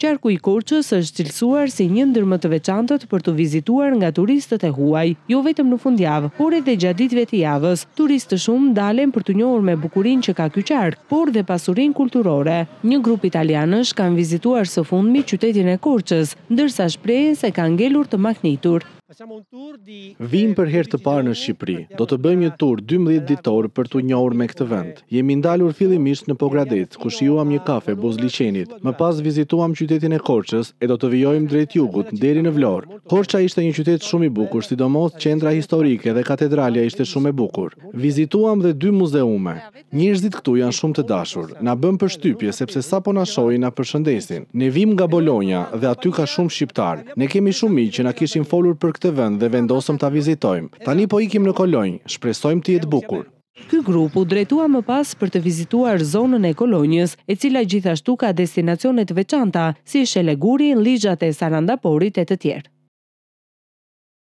Qarku i Korçës është cilësuar si një ndër më të veçantët për të vizituar nga turistët e huaj, jo vetëm në fundjavë, por edhe gjatë ditëve të javës. Turistë shumë dalen për të njohur me bukurinë që ka ky qark, por dhe pasurinë kulturore. Një grup italianësh kanë vizituar së fundmi qytetin e Korçës, ndërsa shprehen se kanë ngelur të maknitur. Vim për herë të parë në Shqipëri. Do të bëjmë një tur 12 ditor për t'u njohur me këtë vend. Jemi ndalur fillimisht në Pogradec, ku shijuam një kafe Buzliqenit. Më pas vizituam qytetin e Korçës e do të vijojmë drejt jugut deri në Vlorë. Korça ishte një qytet shumë i bukur, sidomos qendra historike dhe katedralja ishte shumë e bukur. Vizituam dhe 2 muzeume. Njerëzit këtu janë shumë të dashur. Na bën përshtypje sepse sapo na shohin na përshëndesin. Ne vim nga Bologna dhe aty ka shumë shqiptar. Ne kemi shumë miq që na kishin folur për këtë vend dhe vendosëm ta vizitojmë. Tani po ikim në Kolonjë, shpresojmë të jetë bukur. Ky grup u drejtua më pas për të vizituar zonën e Kolonjës, e cila gjithashtu ka destinacione të veçanta, si Sheleguri, Lizhat e Sarandaporit e të tjerë.